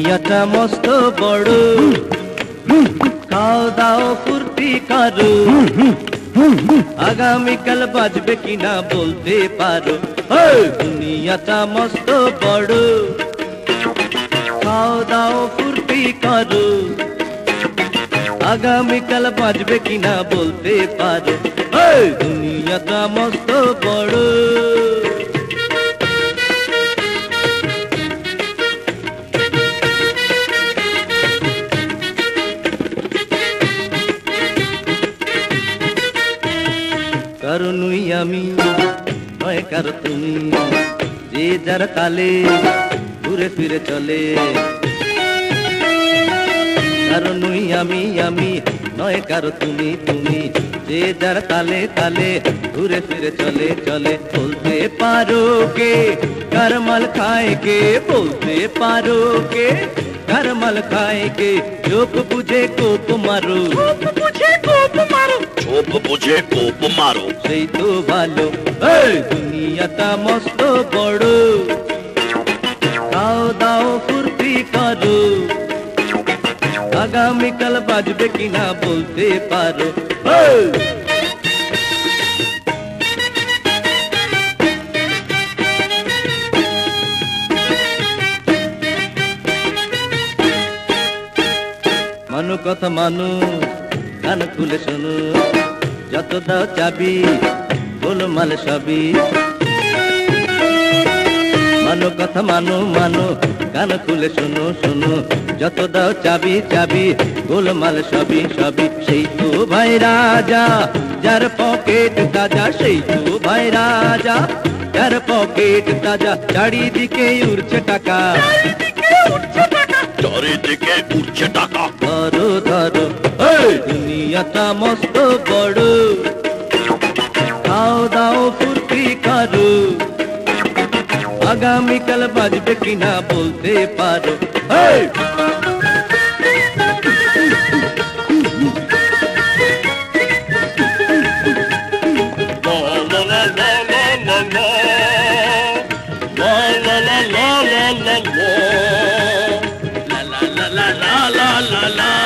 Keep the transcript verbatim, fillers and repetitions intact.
দুনিয়াটা মস্ত বড়, খাও দাও ফুর্তি করো, আগামীকাল বাজবে কিনা বলতে পারো। দুনিয়াটা মস্ত বড়, খাও দাও ফুর্তি করো, আগামীকাল বাজবে কিনা বলতে পারো। দুনিয়াটা মস্ত বড়। কারো নুই আমি নয় কারো তুমি, যে যার তালে ঘুরে ফিরে চলে। কারো নুই আমি আমি নয় কারো তুমি তুমি, যে যার তালে তালে ঘুরে ফিরে চলে চলে। বলতে পারো কে কার মাল খায় কে, বলতে পারো কে কার মাল খায় কে। চোখ বুঝে কোপ মারো, চোপ বুঝে কোপ মারো, সেই তো ভালো। দুনিয়াটা মস্ত বড়, খাও দাও ফুর্তি করো, আগামীকাল বাজবে কিনা বলতে পারো। মানো কথা মানো, কান খুলে শোনো, যত দাও চাবি গোলমাল সবই। মানো কথা মানো মানো, কান খুলে শোনো শোনো, যত দাও চাবি চাবি গোলমাল সবই সবই। সেই তো ভাই রাজা যার পকেট তাজা, সেই তো ভাই রাজা যার পকেট তাজা। চারিদিকে উড়ছে টাকা, চারিদিকে উঠছে টাকা। ধরো ধরো দুনিয়াটা মস্ত বড়, খাও দাও ফুর্তি করো, আগামীকাল বাজবে কিনা বলতে পারো। La la la la la la la la la la la la.